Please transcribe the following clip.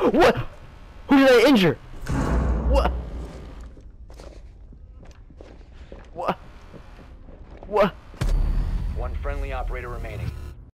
What? Who did I injure? What? What? What? One friendly operator remaining.